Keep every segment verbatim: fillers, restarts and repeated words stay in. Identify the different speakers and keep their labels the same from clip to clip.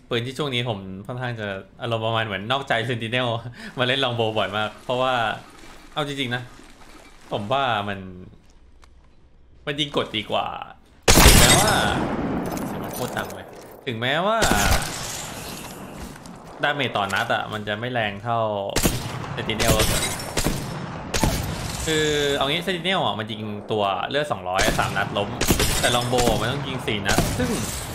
Speaker 1: ปืนที่ช่วงนี้ผมค่อนข้างจะอารมณ์ประมาณเหมือนนอกใจเซนติเนลมาเล่นลองโบบ่อยมากเพราะว่าเอาจริงๆนะผมว่ามันมันยิงกดดีกว่าถึงแม้ว่าเสียงมันโคตรดังเลยถึงแม้ว่าดาเมจต่อนัดอ่ะมันจะไม่แรงเท่าเซนติเนลคือเอางี้เซนติเนลอ่ะมันยิงตัวเลือดสองร้อยสามนัดล้มแต่ลองโบมันต้องยิงสี่นัดซึ่ง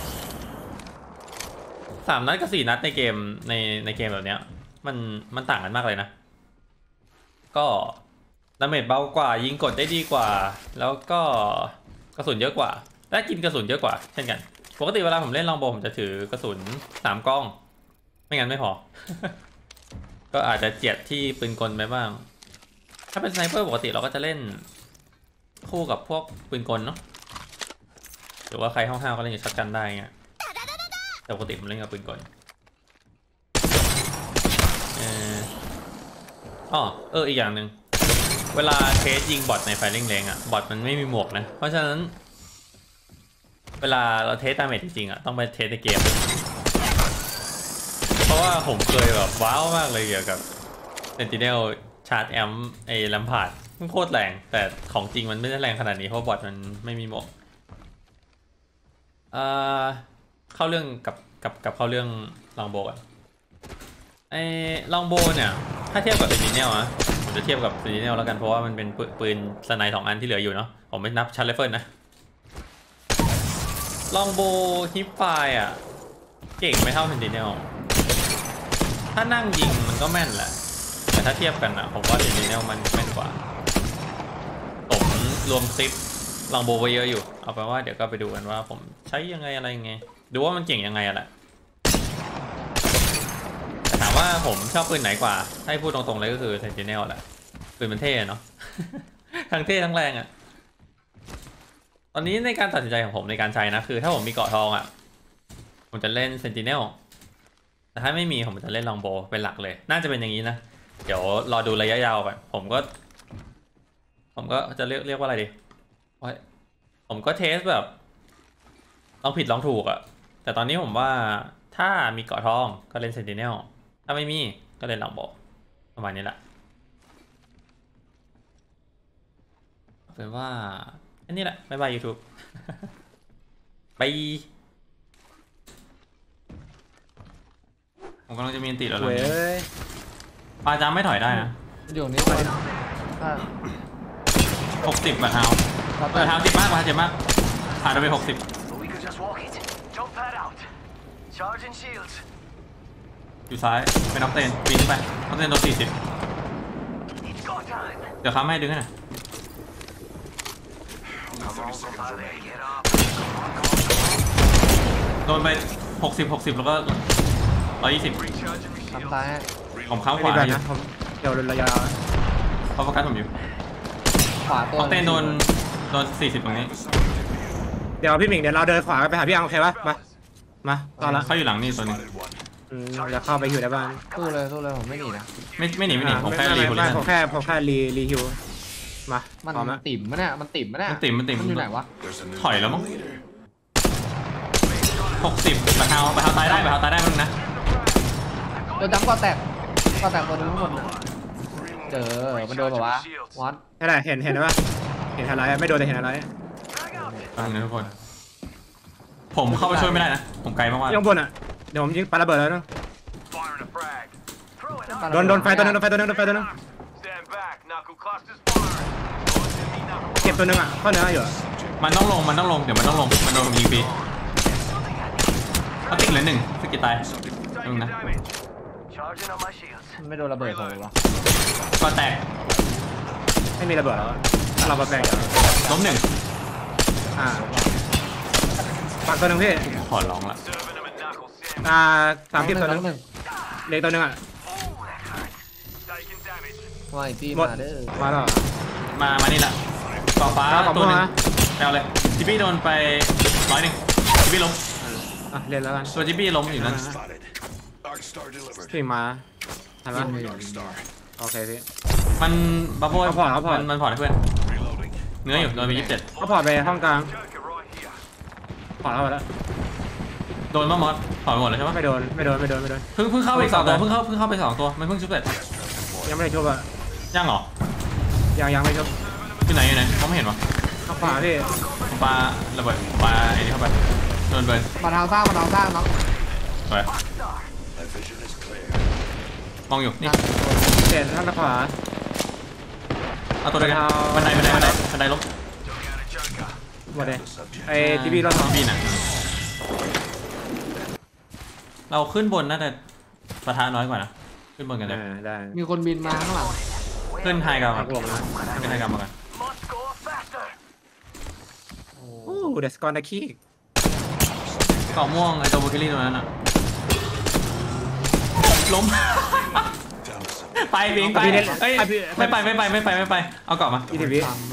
Speaker 1: สามนัดกับสี่นัดในเกมในในเกมแบบเนี้ยมันมันต่างกันมากเลยนะก็ดาเมจเบากว่ายิงกดได้ดีกว่าแล้วก็กระสุนเยอะกว่าและกินกระสุนเยอะกว่าเช่นกันปกติเวลาผมเล่นลองโบผมจะถือกระสุนสามกล้องไม่งั้นไม่พอ ก็อาจจะเจียดที่ปืนกลไปบ้างถ้าเป็นสไนเปอร์ปกติเราก็จะเล่นคู่กับพวกปืนกลเนาะหรือว่าใครห้าวๆก็เล่นกับช็อตกันได้เงี้ยแต่ปกติผมเล่นกับปืนกลเอออ๋อเอออีกอย่างหนึ่งเวลาเทสยิงบอทในไฟลิ่งเลงอะบอทมันไม่มีหมวกนะเพราะฉะนั้นเวลาเราเทสดาเมจจริงๆอะต้องไปเทสในเกมเพราะว่าผมเคยแบบว้าวมากเลยเกี่ยวกับ Sentinel ชาร์จแอมไอ้ลัมพาร์ดมันโคตรแรงแต่ของจริงมันไม่ได้แรงขนาดนี้เพราะบอทมันไม่มีหมวกเอ่อเข้าเรื่องกับกับกับเข้าเรื่องลองโบก่อนไอ้ลองโบเนี่ยถ้าเทียบกับเซนติเนลนะผมจะเทียบกับเซนติเนลแล้วกันเพราะว่ามันเป็นปืนสไนด์สองอันที่เหลืออยู่เนาะผมไม่นับชัตไรเฟิลนะลองโบฮิปไฟอ่ะเก่งไม่เท่าเซนติเนลถ้านั่งยิงมันก็แม่นแหละแต่ถ้าเทียบกันอ่ะผมว่าเซนติเนลมันแม่นกว่าผมรวมคลิปลองโบไว้เยอะอยู่เอาไปว่าเดี๋ยวก็ไปดูกันว่าผมใช้ยังไงอะไรยังไงดูว่ามันเก่งยังไงอะแหละแต่ถามว่าผมชอบปืนไหนกว่าให้พูดตรงๆเลยก็คือเซนติเนลแหละปืนมันเท่เนาะ ทั้งเท่ทั้งแรงอะตอนนี้ในการตัดสินใจของผมในการใช้นะคือถ้าผมมีเกราะทองอะผมจะเล่นเซนติเนลแต่ถ้าไม่มีผมจะเล่นลองโบเป็นหลักเลยน่าจะเป็นอย่างนี้นะเดี๋ยวรอดูระยะยาวไปผมก็ผมก็จะเรียกเรียกว่าอะไรดีผมก็เทสแบบลองผิดลองถูกอะแต่ตอนนี้ผมว่าถ้ามีเกราะทองก็เล่นเซนติเนลถ้าไม่มีก็เล่นลองโบประมาณนี้แหละเป็นว่าอันนี้แหละบ๊ายบาย ยูทูบ ไปผมกำลังจะมีอันติแล้วเลยปลาจามไม่ถอยได้นะ
Speaker 2: อยู่นี่ไป
Speaker 1: หกสิบแบบเท้าเปิดเท้าเจ็บมากปลาเจ็บมากผ่านไปหกสิบอยู่ซ้ายเป็นน็อกเตนปีนไปน็อกเตนโดนสี่สิบเดี๋ยวค้าไม่ดึงให้หน่อยโดนไปหกสิบหกสิบแล้วก็ร้อยยี่สิบ
Speaker 2: ทำซ้าย
Speaker 1: ผมเข้าขวานะ
Speaker 2: ผมเดี๋ยวระยะ
Speaker 1: เขาโฟกัสผมอยู่
Speaker 2: ขวาตัว
Speaker 1: น็อกเตนโดนโดนสี่สิบตรงนี้
Speaker 3: เดี๋ยวพี่หมิงเดี๋ยวเราเดินขวาไปหาพี่อังโอเคปะมามาตอนละ
Speaker 1: เขาอยู่หลังนี่ตัวนี้
Speaker 3: จะเข้าไปอยู่ในบ้าน
Speaker 2: สู้เลยสู้เลยผมไม่หนีนะ
Speaker 1: ไม่ไม่หนีไม่หนีผมแค่รี
Speaker 3: ไม่ผมแค่ผมแค่รีรีฮิวมา
Speaker 2: มันติ่มมะเนี่ยมันติ่มมะเนี่ย
Speaker 1: มันติ่มมันติ่ม
Speaker 2: มันอยู่ไหนวะ
Speaker 1: ถอยแล้วมั้งหกสิบมาเท้ามาเท้าตายได้มาเท้าตายได้มั้งนะ
Speaker 2: โดนจับก็แตกก็แตกตัวนึงทั้งหมดเจอมันโดนแบบว่าวัด
Speaker 3: อะไรเห็นเห็นไหมเห็นอะไรไม่โดนแต่เห็นอะไร
Speaker 1: ฟังนะทุกคนผมเข้าไปช่วยไม่ได้นะผมไกลมากๆ
Speaker 3: ย่องบนอ่ะเดี๋ยวผมยิงปาระเบิดแล้วนะโดนโดนไฟตัวนึงโดนไฟตัวนึงโดนไฟตัวนึงเก็บตัวนึงอ่ะข้อเนื้ออยู่
Speaker 1: มันต้องลงมันต้องลงเดี๋ยวมันต้องลงมันโดนยิงปีเขาติดเลยหนึ่งสกิลตายนึงนะ
Speaker 2: ไม่โดนระเบิดเลยวะ
Speaker 1: ก็แตก
Speaker 3: ไม่มีระเบิดแล้วถ้าเราแตก
Speaker 1: ล้มหนึ่ง
Speaker 3: อ่าปักตัวนึงพี่
Speaker 1: ขอร้องละ
Speaker 3: อ่าสามสิบตัวนึงเล็กตัวนึงอ่ะ
Speaker 2: ว่าไอ้พี่มาเด้อ
Speaker 3: มาแล้ว
Speaker 1: มามานี่แหละกอฟ้าตัวนึงเอาเลยจิบี้โดนไปร้อยหนึ่งจิบี้ล้ม
Speaker 3: อ่ะเล่นแล้วกัน
Speaker 1: ตัวจิบี้ล้มอยู่นั่น
Speaker 3: พี่มาทันไหมโอเคพี่
Speaker 1: มันบัฟเฟิลมันมันพอร์ตให้เพื่อนเนื้ออยู่โดนไปยี่สิบเจ็ด
Speaker 3: เขาพอร์ตไปห้องกลางพอร์ตแล้วไปแล้ว
Speaker 1: โดนมามอสถอยหมดเลยใช่ปะ
Speaker 3: ไม่โดนไม่โดนไม่โดนไม่โดน
Speaker 1: เพิ่งเพิ่งเข้าไปสองตัวเพิ่งเข้าเพิ่งเข้าไปสองตัวมันเพิ่งชุบเสร็จ
Speaker 3: ยังไม่ได้ชุบอ่ะ
Speaker 1: ยังเหรอ
Speaker 3: ยังยังไม่ชุบ
Speaker 1: อยู่ไหนอยู่ไหนเขาไม่เห็นวะ
Speaker 3: ข้างขวาพี่
Speaker 1: ปลาระเบิดปลาไอ้นี่เข้าไปโดนเบิร์น
Speaker 2: มาทางสร้างมาทางสร้างน้อง
Speaker 1: ไปมองอยู่นี่
Speaker 3: เด่นข้างขวา
Speaker 1: เอาตัวเดียวบันไดบันไดบันไดบันไดล้ม
Speaker 3: หมดเลยไอ้ทีวีรถสอง
Speaker 1: บีน่ะเราขึ้นบนน่าจะปะทะน้อยกว่านะขึ้นบนกันเลย
Speaker 3: อ่าได้
Speaker 2: มีคนบินมาข้างหลัง
Speaker 1: ขึ้นไฮกราว
Speaker 3: หักลงนะ
Speaker 1: ขึ้นไฮกราวมากัน
Speaker 3: โอ้เดสกอนตะขี้
Speaker 1: เกาะม่วงไอ้ตัวบูคิลี่ตรงนั้นอ่ะล้ม ไปบิงไปเอ้ยไม่ไปไม่ไปไม่ไปไม่ไปเอาเกาะมา
Speaker 3: อีทีวี
Speaker 2: ตามมา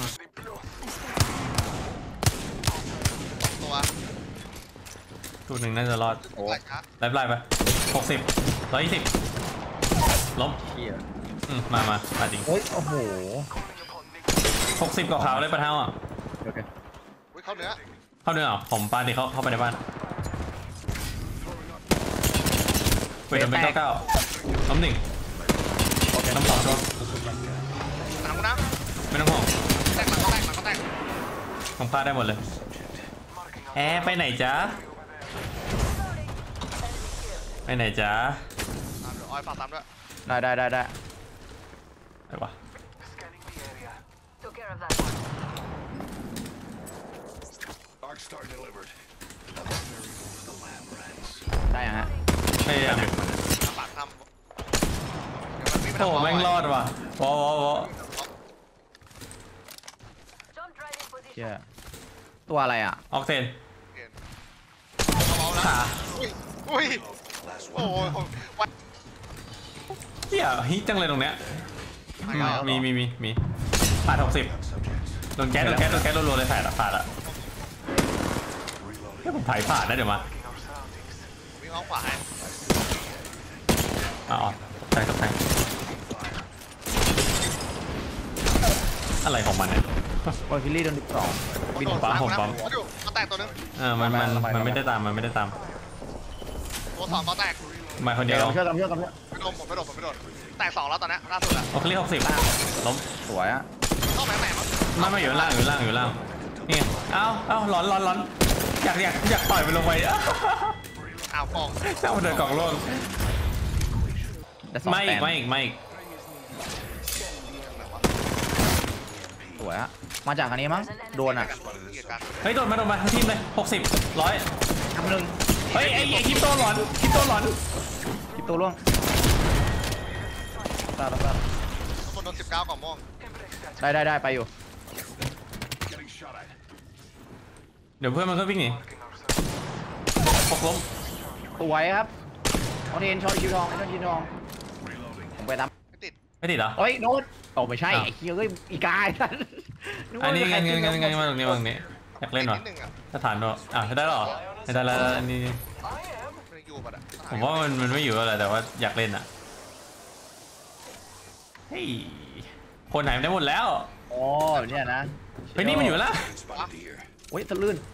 Speaker 4: ตัว
Speaker 1: ตัวหนึ่งน่าจะรอด
Speaker 4: โอ้ยครับ
Speaker 1: ไล่ไล่ไปหกสิบร้อยยี่สิบล้มอืมมามามาจริง
Speaker 5: เฮ้ยโอ้โห
Speaker 1: หกสิบเกาะขาวเลยปะเท้าอ่ะ
Speaker 5: โอเค
Speaker 4: อุ้ยเข้าเนื้อ
Speaker 1: เข้าเนื้อเหรอผมปาดิเขาเข้าไปในบ้านเปิดเป็นเก้าเก้าล้มหนึ่งล้มสองตัว
Speaker 4: หนังกูนะ
Speaker 1: ไม่ต้องห่วง
Speaker 4: แตกหลังก็แตกหลังก็แตก
Speaker 1: ผมพลาดได้หมดเลยแอร์ไปไหนจ๊ะไปไหนจ๊ะ
Speaker 4: ตามเดี๋ยวออยฝากตามด้วย
Speaker 5: ได้ได้ได้ได้
Speaker 1: ไปวะ
Speaker 6: Took care of that one.
Speaker 7: Arc Star delivered.
Speaker 5: ได้ยังฮะ
Speaker 1: พยายามอยู่
Speaker 4: ทำปากทำเดี๋ยวมันวิ่งไป
Speaker 1: โอ้
Speaker 4: ทำ
Speaker 1: แม่งรอดว่ะวอวอวอ
Speaker 6: Jumped right in
Speaker 5: เชี่
Speaker 6: position.
Speaker 5: ยตัวอะไรอ่ะ
Speaker 1: ออกเซน
Speaker 4: เห็นเอาเอาแล้ว
Speaker 1: ขา
Speaker 4: อุ้ยอุ้ยโอ้โหผมวัน
Speaker 1: เหี้ยฮิตจังเลยตรงเนี้ย
Speaker 4: ไม่เอา
Speaker 1: มีมีมีมีผ่านหกสิบโดนแก๊สโดนแก๊สโดนแก๊สรัวๆเลยผ่านอะผ่านอะเฮ้ยผมถ่ายผ่านนะเดี๋ยวมา
Speaker 4: วิ่งอ้อมขวาให้
Speaker 1: อ๋อตกใจตกใจอะไรของมันเนี่ย
Speaker 5: โอ้ยฟิลลี่โดนสิบสอง
Speaker 4: บิน
Speaker 1: ปั๊มผมปั๊ม
Speaker 4: อยู่ก็แตกตัวนึง
Speaker 1: เออมันมันมันไม่ได้ตามมันไม่ได้ตาม
Speaker 4: ตัวสองก็แตก
Speaker 1: มาคนเดี
Speaker 5: เดี๋
Speaker 1: ย
Speaker 5: ยว วเชื่อกันเชื่อกัน
Speaker 4: ไม่โดนผมไม่โดนผมไม่โดนแตกสองแล้วตอนนี้ล่าสุดอะ
Speaker 1: โอเคหกสิบล้ม
Speaker 5: สวยอ่ะ
Speaker 4: เข้าแหม่แหม่มั้ง
Speaker 1: ไม่ไม่อยู่ล่างอยู่ล่างอยู่ล่างนี่เอ้าเอ้าร้อนร้อนร้อนอยากอยากอยากต่อยมันลงไปอ้าว
Speaker 4: อ้าวฟอง
Speaker 1: เจ้าเดินกล่องล่วง
Speaker 5: ได้สอง
Speaker 1: ไม่
Speaker 5: แต้
Speaker 1: อีก
Speaker 5: ม
Speaker 1: ไม่อีกไม่อีก
Speaker 5: สวยอ่ะมาจากอันนี้มั้งโดนอ่ะ
Speaker 4: เกียรกัน
Speaker 1: เฮ้ยโดนมาโดนมาทั้งทีมเลยหกสิบร้อย
Speaker 5: ทำหนึ่ง
Speaker 1: เฮ้ยไอ้ไอ้คริปโตหลอนคริปโตหลอน
Speaker 5: คิดตัวล่วงตาตาตา
Speaker 4: คนโดนสิบเก้ากล่องม่วง
Speaker 5: ได้ได้ได้ไปอยู่
Speaker 7: Getting shot at.
Speaker 1: เดี๋ยวเพื่อนมันก็วิ่งหนีหกล้ม
Speaker 5: สวยครับเอาเทนชอนชิวทองไอ้ชอนชิวทองผมไปตาม
Speaker 4: ไม่ติด
Speaker 1: ไม่ติดเหรอ
Speaker 5: เฮ้ยโดนโอ้ไม่ใช่
Speaker 1: อ้าว
Speaker 5: ไอ้เคียเอ้ยอีกายสัน
Speaker 1: อันนี้งั้นงั้นงั้นงั้นมาตรงนี้มาตรงนี้อยากเล่น
Speaker 4: นิ
Speaker 1: วะ
Speaker 4: ดนึงอ่ะ
Speaker 1: สถานด้วยอ่ะได้หรอได้แล้วอันนี้
Speaker 4: ไม่อยู่ปะเนี่ย
Speaker 1: ผมว่ามันมันไม่อยู่อะไรแต่ว่าอยากเล่นอ่ะเฮ้ยคนหายไปได้หมดแล้ว
Speaker 5: โอ้เนี่ยนะ
Speaker 1: เฮ้ยนี่มันอยู่แล้ว
Speaker 7: Spotted here.
Speaker 5: โอ้ยทะลื่น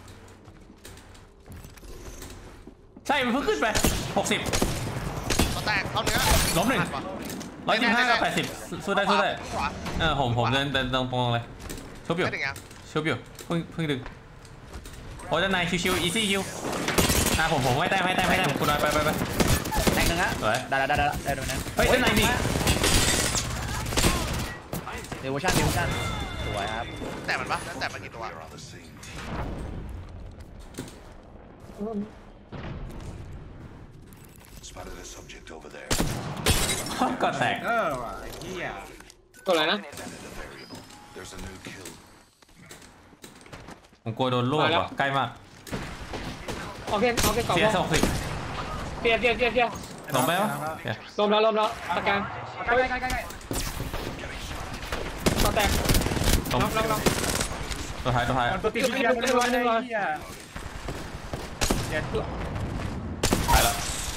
Speaker 1: ใช่มันเพิ่งขึ้นไปหกสิบ
Speaker 4: ก็แตกเข้าเนื้อ
Speaker 1: ล้มหนึ่ง ร้อยยี่สิบห้ากับแปดสิบสู้ได้สู้ได้
Speaker 4: ขวา
Speaker 1: เออผมผมเดินเดินตรงตรงๆเลยชุบอยู่
Speaker 4: ไม่ถึงยัง
Speaker 1: ชุบอยู่เพิ่งเพิ่งดึงโอ้ด้านในชิวๆอีซี่คิวอ่ะผมผมไม่แต้มไม่แต้มไม่แต้มคุณน้อยไปไปไป
Speaker 5: แตงหนึ่งฮะ
Speaker 1: สวย
Speaker 5: ได้ได้ได้ได้ได้ดูนะ
Speaker 1: เฮ้ยด้านในมี
Speaker 5: เดวอร์ชันเดวอร์ชันสวยครับ
Speaker 4: แต่มันปะแต่มันกี่ตัว
Speaker 7: They're on the scene. Spotted a subject over there.
Speaker 1: ก็แตก
Speaker 3: เออว่ะเฮีย
Speaker 2: ตัวอะไรนะ
Speaker 7: There's a new kill.
Speaker 1: ผมกลัวโดนลวกว่ะใกล้มาก
Speaker 2: โอเคโอเคก่อน
Speaker 1: เสียสองสิบ
Speaker 2: เสียเสียเสียเสีย
Speaker 1: ลงไปวะเสีย
Speaker 2: ลมแล้วลมแล้วตะการ
Speaker 5: ใกล้ใกล้ใกล้ใกล้
Speaker 2: ต่อแตก
Speaker 1: ลงตัวท้ายตัวท้าย
Speaker 3: ตัวติดเฮียตัวติดเฮียเจ็ด
Speaker 1: ตายแล้ว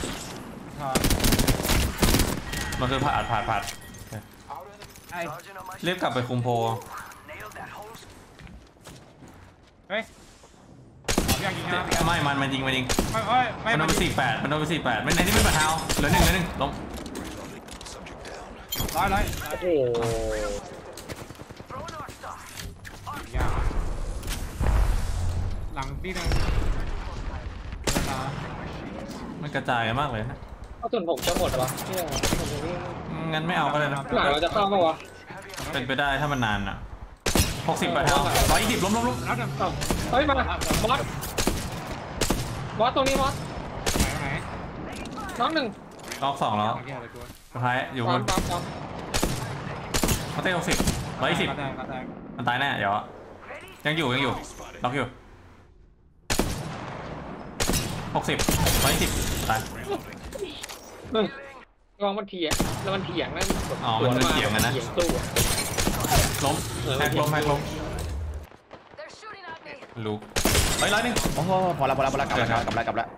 Speaker 1: มันคือผ่าดผ่าดผ่าด
Speaker 3: ไอ้
Speaker 1: รีบกลับไปคุมโพ
Speaker 3: เฮ้ยพี่ยังยิงนะ
Speaker 1: ไม่มันมันยิงมันยิง
Speaker 3: ไม่เอ้ยไม่
Speaker 1: มันโดนไปสี่แปดมันโดนไปสี่แปดมันไอ้นี่เป็นปะเท้าเหลือหนึ่งเหลือหนึ่งล้ม
Speaker 3: ร้อยร้อย
Speaker 5: โอ้โห
Speaker 3: ยาหลังพี่นึง
Speaker 1: มันกระจายกันมากเลยนะ
Speaker 5: เอาส่วนผมจะหมดหรอเนี่ยผมจะวิ่ง
Speaker 1: งั้นไม่เอาก็เลยนะ
Speaker 5: หลังเราจะเข้าปะวะ
Speaker 1: เป็นไปได้ถ้ามันนานอ่ะหกสิบปะเท้าร้อยยี่สิบล้มล้มล้ม
Speaker 3: แล้วเดี๋ยวตก
Speaker 5: เฮ้ยมาบอสบอสตรงนี้บอส
Speaker 3: ไหน
Speaker 5: น้องหนึ่ง
Speaker 1: รอบสองแล้ว
Speaker 3: ไหนเกี่ยวอะไรตัว
Speaker 1: สุดท้ายอยู่บ
Speaker 5: ปั๊
Speaker 1: น
Speaker 5: มปั๊มปั๊ม
Speaker 1: เขาเต้หกสิบร้อยยี่สิบ
Speaker 3: ก็ได้ก็ได้
Speaker 1: มันตายแน่เดี๋ยวยังอยู่ยังอยู่ล็อกอยู่หกสิบร้อยยี่สิบตาย
Speaker 5: เฮ้ยลองมันเถียงแล้วมันเถียงนั่น
Speaker 1: อ๋อมันเป็นเถียงกันนะ
Speaker 5: เถียงสู้อะ
Speaker 1: ล้มแฮกล้มแฮกล้ม
Speaker 6: They're shooting at me.
Speaker 1: ลูกเฮ้ยร้อยหนึ่ง
Speaker 2: โอ้โหพอแล้วพอแล้วพอแล้วกลับแล้วกลับแล้วกลับแล้ว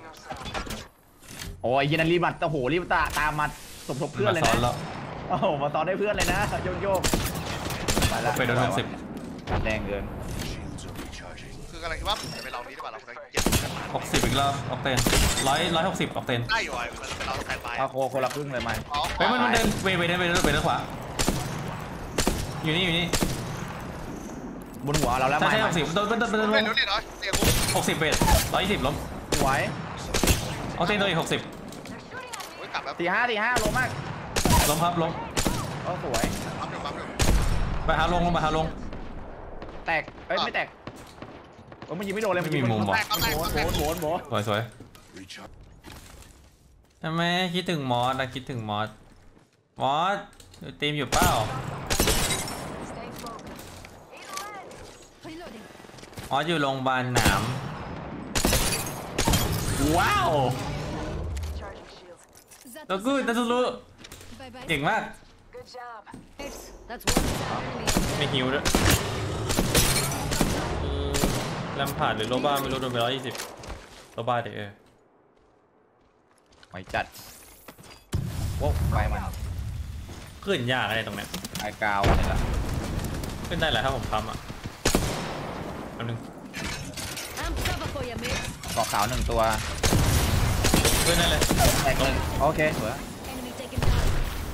Speaker 2: โอ้ยยินดีรีบมาโอ้โหรีบตาตามมาสมทบเพื่อนเลย
Speaker 1: มาซ้อน
Speaker 2: นะ
Speaker 1: แล้ว
Speaker 2: โอ้โหมาซ้อนได้เพื่อนเลยนะโยกโยกไปแล้ว
Speaker 1: ไปโดนหกสิบ
Speaker 2: แรงเกิน
Speaker 7: Shields are recharging.
Speaker 4: คือกำลังคิดว่าจะไปเรานี้หรือเปล่าเราคนละเจ็ดกันมา
Speaker 1: หกสิบอีกรอบออกเตนร้อยร้อยหกสิบออกเตน
Speaker 4: ได้อยู่ไอ้มันเป็นเราแทนไป
Speaker 2: เอาโคคนละครึ่งเลยไหม
Speaker 4: อ๋อ
Speaker 1: เฮ้ยมันมันเดินเวไปเดินไปเดินไปเดินขวาอยู่นี่อยู่นี่
Speaker 2: บนหัวเราแล้ว
Speaker 1: ใช่
Speaker 2: ไหม
Speaker 1: ใช่หกสิบโดนโดนโดนโดน
Speaker 4: เฮ้ยเดี๋ยวนี่น้อยเดี๋ยวกู
Speaker 1: หกสิบเบสร้อยยี่สิบล้ม
Speaker 2: สวย
Speaker 1: ออกเตนตัวอีกหกสิบ
Speaker 4: โอ้ยกลับแล้ว
Speaker 2: สี่ห้าสี่ห้าลงมาก
Speaker 1: ล้มครับล้ม
Speaker 2: โอ้สวย
Speaker 4: ปั๊มหนึ่งปั๊มหนึ่ง
Speaker 1: ไปหาลงลงไปหาลง
Speaker 2: แตกเอ้ยไม่แตกโอ้มันยิงไม่โดนเลย
Speaker 1: ไม่มีมุมว่ะ
Speaker 4: แตกก็แตก
Speaker 2: โห
Speaker 4: ก็
Speaker 2: น
Speaker 4: แตก
Speaker 2: โหนโหน
Speaker 1: สวยสวย
Speaker 7: Recharge.
Speaker 1: ทำไมคิดถึงมอสนะคิดถึงมอสมอสดูทีมอยู่เปล่า
Speaker 6: Stay focused. Either way.
Speaker 1: มอสอยู่โรงพยาบาลหนามว้าว
Speaker 6: Charging shields.
Speaker 1: ตัวกูตัสุรุเก่งมาก
Speaker 6: Good job. That's one enemy.
Speaker 1: ไม่หิวด้วยแลมพาร์ดหรือโลบ้าไม่รู้โดนไปร้อยยี่สิบโลบ้าเด็กเออ
Speaker 2: ไม่จัดโว้ไปมัน
Speaker 1: ขึ้นยากอะไรตรงเนี้ย
Speaker 2: ไอ้กาวนี่แหละ
Speaker 1: ขึ้นได้แหละถ้าผมทำอ่ะอันนึง
Speaker 6: I'm cover for you, mate.
Speaker 2: เกาะขาวหนึ่งตัว
Speaker 1: ขึ้นได้เลย
Speaker 2: แตกหนึ่งโอเคสวย
Speaker 6: Enemy taken down.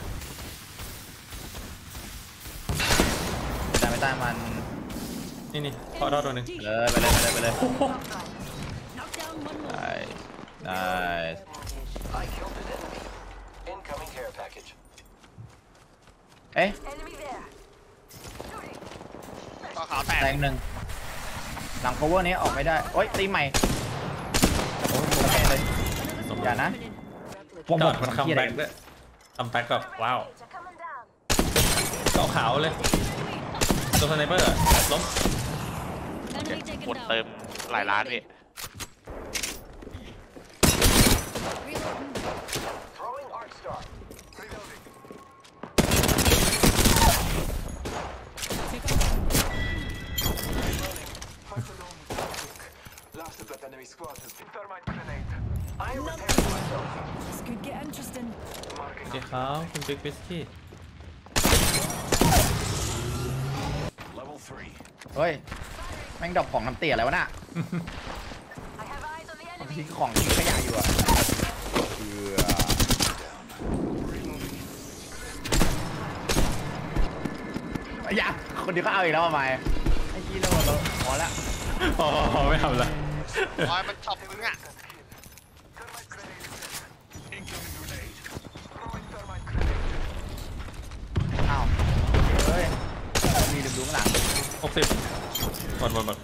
Speaker 2: ได้ไม่ได้มัน
Speaker 1: นี่นี่ขอรอดตัวหนึ่ง
Speaker 2: เลยไปเลยไปเลยไปเลย
Speaker 6: Knock down one more.
Speaker 2: ได้ได้
Speaker 8: I killed an enemy. Incoming care package.
Speaker 2: เอ๊ะ
Speaker 6: Enemy there. Shooting.
Speaker 4: ต่อขาวแตก
Speaker 2: แตกหนึ่งหลัง cover นี้ออกไม่ได้โอ๊ยตีใหม่โอ้ยโอเคเลยอย่านะผม
Speaker 1: จ
Speaker 2: บ
Speaker 1: อ
Speaker 2: อ
Speaker 1: ด
Speaker 2: ก
Speaker 1: มันคัม
Speaker 2: เหี้ย
Speaker 1: แบ็
Speaker 2: อะไร
Speaker 1: กด้วยคัมแบ็กแบบว้าว
Speaker 6: They're coming down.
Speaker 1: เกาะขาวเลยตัวสไนเปอร์อะล้ม
Speaker 6: Enemy taken
Speaker 4: หมด
Speaker 6: down.
Speaker 4: เติมหลายล้านพี่
Speaker 6: Reloading.
Speaker 8: Throwing Arc Star. Reloading. Fight alone. Last of that enemy squad has been thermite grenade. I repair myself.
Speaker 6: This could get interesting.
Speaker 1: สวัสดีครับคุณบิ๊กบิสกี้
Speaker 7: Level three.
Speaker 2: เฮ้ยแม่งดอกของน้ำเตี๋ยอะไรวะน่ะ
Speaker 6: I have eyes on the
Speaker 2: บาง
Speaker 6: enemy.
Speaker 2: ทีของที่ขยะอยู่อะเอืออย่าคนเดียวก็เอาอีกแล้วทำไมไอ้กี้เราเราพอละ
Speaker 1: พอพอพอไม่ทำละ
Speaker 4: โอ้ยมันช็อปมึงอ่ะ
Speaker 8: Thermite grenade set.
Speaker 7: Incoming grenade.
Speaker 8: Throwing thermite grenade.
Speaker 2: อ้าวเฮ้ยมีดึงดูข้างหลัง
Speaker 1: หกสิบหมดหมดหมด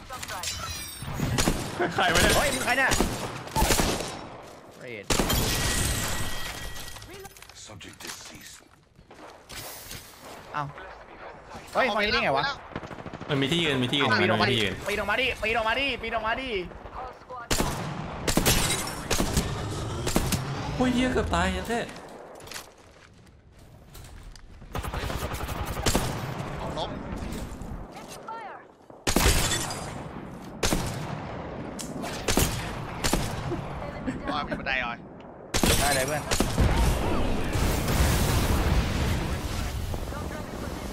Speaker 1: ใครไม่ได้
Speaker 2: เฮ้ยมึงใครเนี่ยเรด
Speaker 7: Subject deceased.
Speaker 2: อ้าวเฮ้ยมานี้ได้ไงวะ
Speaker 1: มันมีที่ยืนมีที่ยืน
Speaker 2: ปี
Speaker 1: มัน
Speaker 2: นออกมา
Speaker 1: มี
Speaker 2: ดิ
Speaker 1: ที่ยืน
Speaker 2: ปีนออกมาดิปีนออกมาดิปีนออกมาดิ
Speaker 6: All squad down.
Speaker 1: โอ้ยเหี้ยเกือบตายยันเท่
Speaker 4: เอาล้ม
Speaker 6: Catching fire.
Speaker 4: โอ้ยมีบันไดอ่อย
Speaker 2: ได้เลยเพื่อน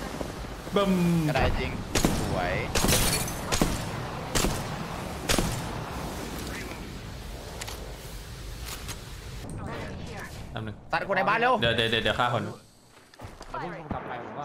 Speaker 1: บึ้ม
Speaker 2: กระไดจริงสวย
Speaker 1: แป๊บนึง
Speaker 2: ตัดคนในบ้านเร็ว
Speaker 1: เดี๋ยวเดี๋ยวเดี๋ยวเดี๋ยวฆ่าคน
Speaker 3: เดี๋ยวพวกผมกลับไปผมก็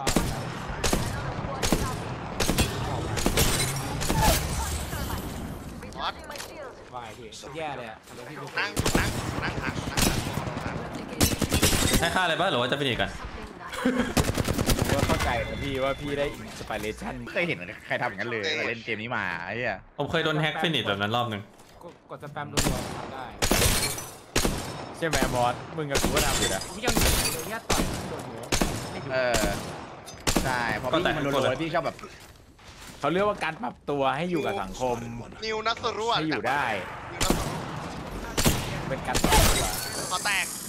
Speaker 4: มอส
Speaker 3: วายพี่แย่เลยอ่ะทำไมพี่ดู
Speaker 4: นั่งนั่งนั่งหักนั่งหัก
Speaker 1: ให้ฆ่าอะไรบ้างหรือว่าจะไปหนีกัน
Speaker 2: ก็เข้าใจนะพี่ว่าพี่ได้อินสปิเรชันไม่เคยเห็นใครทำอย่างนั้นเลยเล่นเกมนี้มาไอ้เหี้ย
Speaker 1: ผมเคยโดนแฮ็กฟินิชแบบนั้นรอบหนึ่ง
Speaker 3: กดสแปมรัวๆทำได้
Speaker 2: ใช่ไหมมอสมึงกับกูก็ทำอยู่นะ
Speaker 3: พี่ยังเห็นเลยเนี่ยต่อยโดนหัว
Speaker 2: เออใช่พอพี่มันโดนๆพี่ชอบแบบเขาเรียกว่าการปรับตัวให้อยู่กับสังคม
Speaker 4: นิวนัสรั่ว
Speaker 2: ให้อยู่ได้
Speaker 4: นิวนัสรั่ว
Speaker 2: เป็นการปรับตัว
Speaker 4: ขอแตก